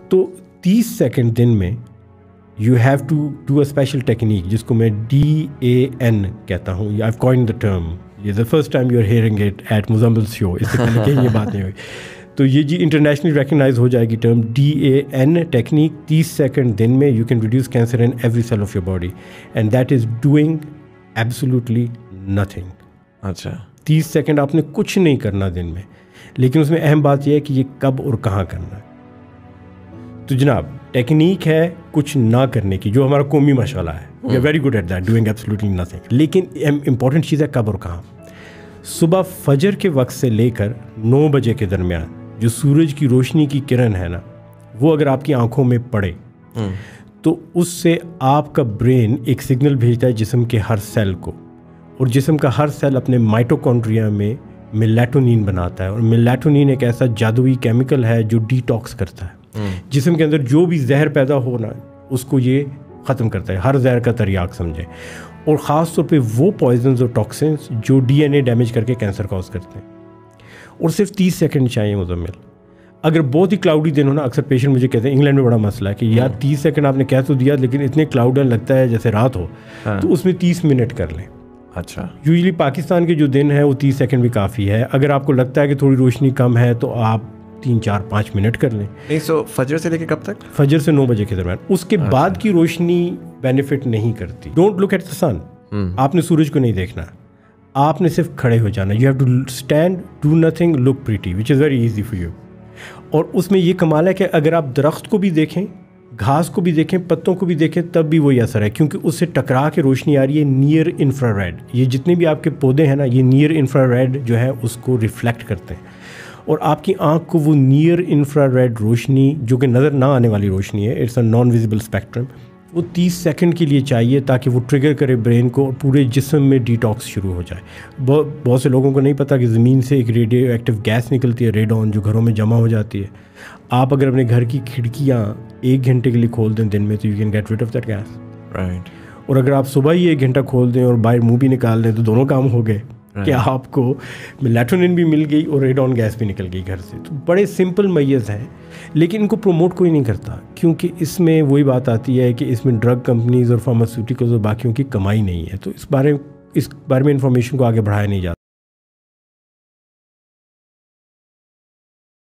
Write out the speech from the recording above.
तो 30 सेकंड दिन में you have to do a special technique जिसको मैं DAN कहता हूँ. I have coined the term. ये the first time you are hearing it at Muzammil show. इससे पहले कहीं ये बात नहीं हुई. तो ये जी इंटरनेशनली रिकगनाइज हो जाएगी टर्म DAN टेक्निक. 30 सेकंड दिन में you can reduce cancer in every cell of your body and that is doing absolutely nothing. अच्छा, 30 सेकंड आपने कुछ नहीं करना दिन में, लेकिन उसमें अहम बात यह है कि ये कब और कहाँ करना है. तो जनाब टेक्निक है कुछ ना करने की, जो हमारा कौमी मशाला है. We are very good at that, doing absolutely nothing. लेकिन इंपॉर्टेंट चीज़ है कब और कहाँ. सुबह फजर के वक्त से लेकर 9 बजे के दरमियान जो सूरज की रोशनी की किरण है ना, वो अगर आपकी आंखों में पड़े तो उससे आपका ब्रेन एक सिग्नल भेजता है जिस्म के हर सेल को, और जिस्म का हर सेल अपने माइटोकॉन्ड्रिया में मेलाटोनिन बनाता है. और मेलाटोनिन एक ऐसा जादुई केमिकल है जो डिटॉक्स करता है. जिस्म के अंदर जो भी जहर पैदा होना उसको ये ख़त्म करता है. हर जहर का तरियाक समझे, और ख़ास तौर पे वो पॉइजन्स और टॉक्सिन्स जो DNA डैमेज करके कैंसर कॉज करते हैं. और सिर्फ 30 सेकंड चाहिए मुज़म्मिल. अगर बहुत ही क्लाउडी दिन हो ना, अक्सर पेशेंट मुझे कहते हैं, इंग्लैंड में बड़ा मसला है कि यार 30 सेकंड आपने कह तो दिया लेकिन इतने क्लाउड लगता है जैसे रात हो. तो उसमें 30 मिनट कर लें. अच्छा, यूजली पाकिस्तान के जो दिन है वो 30 सेकंड भी काफ़ी है. अगर आपको लगता है कि थोड़ी रोशनी कम है तो आप 3-4-5 मिनट कर लें. नहीं, सो फजर से लेके कब तक? फजर से 9 बजे के दरमियान. उसके बाद की रोशनी बेनिफिट नहीं करती. Don't look at the sun. आपने सूरज को नहीं देखना, आपने सिर्फ खड़े हो जाना. You have to stand, do nothing, look pretty, which is very easy for you. और उसमें ये कमाल है कि अगर आप दरख्त को भी देखें, घास को भी देखें, पत्तों को भी देखें, तब भी वही असर है, क्योंकि उससे टकरा के रोशनी आ रही है नियर इंफ्रारेड. ये जितने भी आपके पौधे हैं ना, ये नियर इंफ्रारेड जो है उसको रिफ्लेक्ट करते हैं, और आपकी आँख को वो नियर इंफ्रारेड रोशनी, जो कि नज़र ना आने वाली रोशनी है, it's a non visible spectrum, वो 30 सेकंड के लिए चाहिए ताकि वो ट्रिगर करे ब्रेन को और पूरे जिस्म में डिटॉक्स शुरू हो जाए. बहुत से लोगों को नहीं पता कि ज़मीन से एक रेडियो एक्टिव गैस निकलती है, रेडॉन, जो घरों में जमा हो जाती है. आप अगर अपने घर की खिड़कियाँ 1 घंटे के लिए खोल दें दिन में तो you can get rid of that gas. Right. और अगर आप सुबह ही 1 घंटा खोल दें और बाहर मुँह भी निकाल दें तो दोनों काम हो गए. कि आपको मेलाटोनिन भी मिल गई और रेडॉन गैस भी निकल गई घर से. तो बड़े सिंपल मैयज़ हैं, लेकिन इनको प्रमोट कोई नहीं करता, क्योंकि इसमें वही बात आती है कि इसमें ड्रग कंपनीज़ और फार्मास्यूटिकल्स और बाकियों की कमाई नहीं है. तो इस बारे में इंफॉर्मेशन को आगे बढ़ाया नहीं जाता.